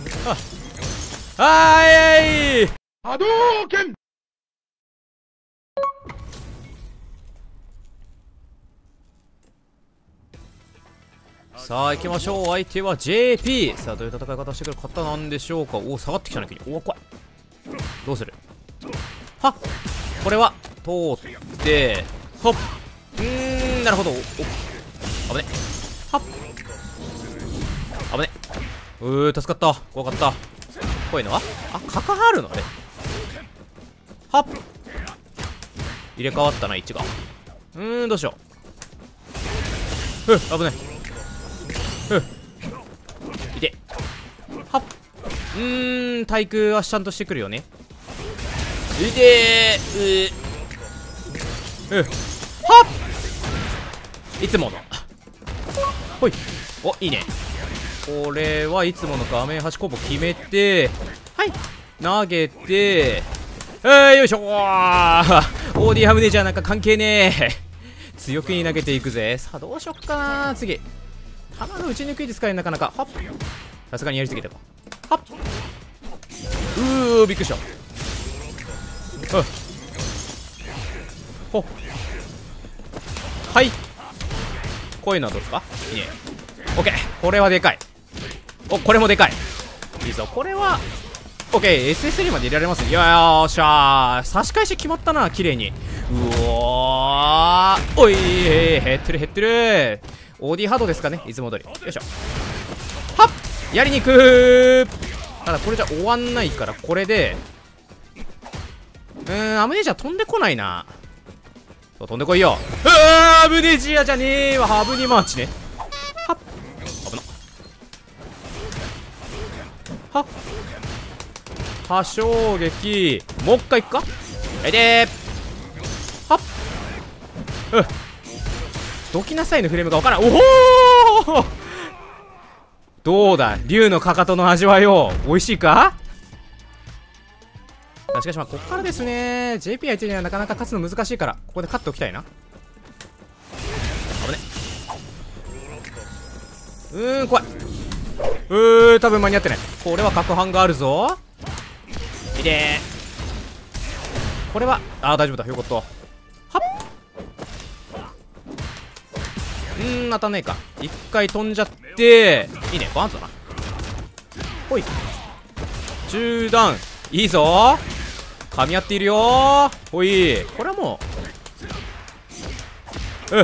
はい波動拳。 さあ行きましょう。相手は JP。 さあどういう戦い方してくる方なんでしょうか。おお、下がってきたね急に。おお、怖い。どうする。はっ、これは通ってほっ。なるほど。お、危ね。はっ、危ね。助かった。怖かった。こういうのはカカあるのあれ。はっ、入れ替わったな位置が。どうしよう。危ない。いて。はっ、対空はちゃんとしてくるよね。いてはっ、いつもの。ほい。お、いいね。これはいつもの画面端コンボ決めて、はい、投げて、よいしょー。オーディハムネじゃなんか関係ねえ。強気に投げていくぜ。さあどうしよっかな。次弾の打ちにくいですかね、なかなか。はっ、さすがにやりすぎたか。はっ、びっくりした。ほっ、はい、こういうのはどうですか。いいね。オッケー、これはでかい。お、これもでかい。いいぞ、これはオッケー。 SSD まで入れられます。よーしゃー。差し返し決まったな、綺麗に。うおー、おい、減ってる減ってる。オーディハードですかね、いつも通り。よいしょ。はっ、やりにくー。ただこれじゃ終わんないから、これでアムネジア飛んでこないな。そう、飛んでこいよ。アムネジアじゃねえわ。ハブニマーチね。はっ、危な。はっ、破傷撃。もう一回いくか。はいでー。はっ、どきなさいのフレームがわからん。おお、どうだ竜のかかとの味わいを。美味しいか。しかしまあこっからですね。 JP 相手にはなかなか勝つの難しいから、ここで勝っておきたいな。危ね。怖い。多分間に合ってない。これは角反があるぞ。いでー。これは大丈夫だ。よかった。はっ、当たんねえか。一回飛んじゃって、いいね。バーンとだな。ほい、中段いいぞ。噛み合っているよー。ほい、これはもう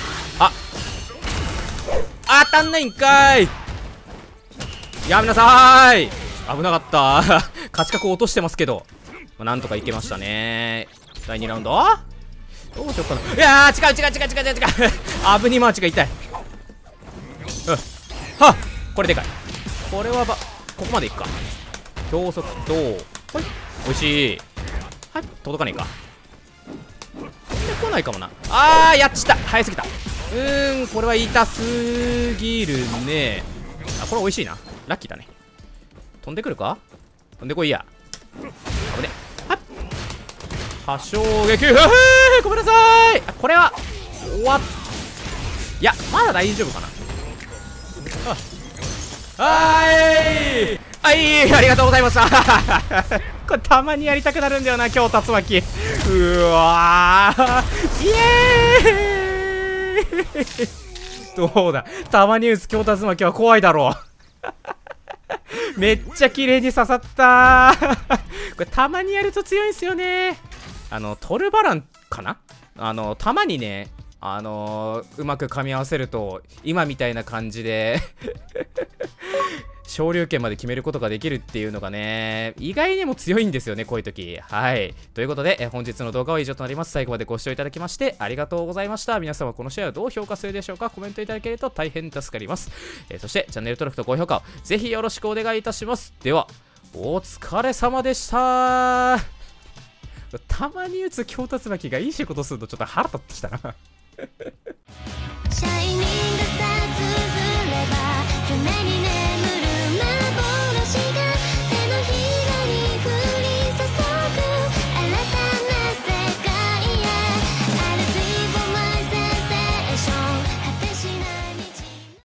当たんないんかい。やめなさーい。危なかった勝ち角落としてますけど、なんとかいけましたね。第2ラウンドどうしようかな。いやー、違うアブニマーチが痛い。はっ、これでかい。これはここまでいくか。強速とほい、おいしい。はい、届かねえか。飛んでこないかもな。やっちった。早すぎた。これは痛すぎるね。これ美味しいな。ラッキーだね。飛んでくるか。飛んでこいや。危ね。はっ、破傷撃。ごめんなさい。これは終わっ、いやまだ大丈夫かな。ありがとうございましたこれたまにやりたくなるんだよな、今日竜巻。うわー、イエーイどうだ、たまに打つ今日竜巻は怖いだろうめっちゃ綺麗に刺さったーこれたまにやると強いんすよね。トルバランかな。たまにね、うまく噛み合わせると今みたいな感じで昇竜拳まで決めることができるっていうのがね、意外にも強いんですよね、こういう時。はい。ということで、本日の動画は以上となります。最後までご視聴いただきましてありがとうございました。皆様この試合をどう評価するでしょうか。コメントいただけると大変助かります。そしてチャンネル登録と高評価をぜひよろしくお願いいたします。では、お疲れ様でしたたまに打つ京竜巻がいい仕事するとちょっと腹立ってきたなシャイニー